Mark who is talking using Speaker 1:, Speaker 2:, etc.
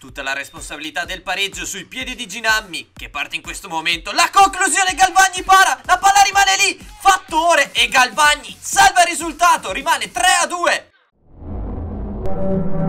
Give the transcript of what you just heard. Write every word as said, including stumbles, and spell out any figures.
Speaker 1: Tutta la responsabilità del pareggio sui piedi di Ginammi, che parte in questo momento. La conclusione, Galvagni para, la palla rimane lì, fattore, e Galvagni salva il risultato, rimane tre a due.